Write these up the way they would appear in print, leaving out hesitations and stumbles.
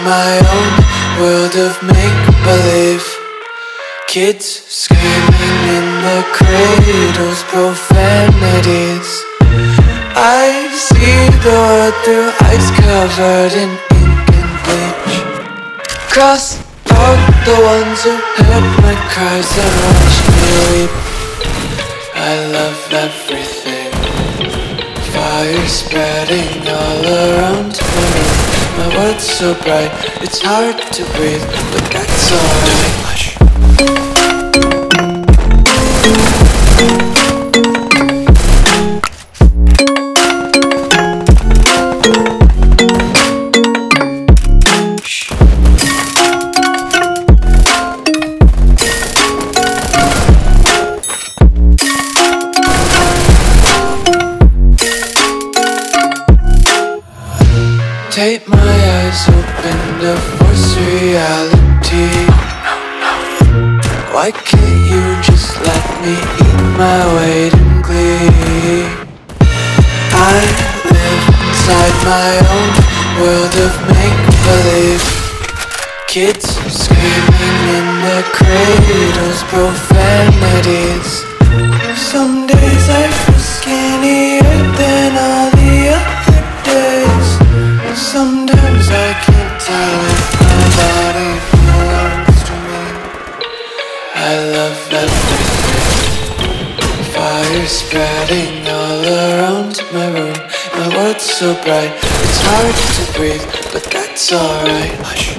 my own world of make-believe. Kids screaming in the cradles, profanities. I see the world through eyes covered in ink and bleach. Cross out the ones who heard my cries and watched me weep. I love everything. Fire spreading all around me. My world's so bright, it's hard to breathe, but that's alright. Take my eyes open to force reality. Why can't you just let me eat my weight in glee? I live inside my own world of make-believe. Kids screaming in their cradles, profanities. Some days I feel skinnier than all the other days. Sometimes I can't tell if my body belongs to me. I love everything. Fire spreading all around my room. My world's so bright, it's hard to breathe, but that's alright. Hush.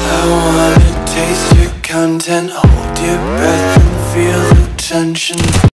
Content, hold your breath and feel the tension.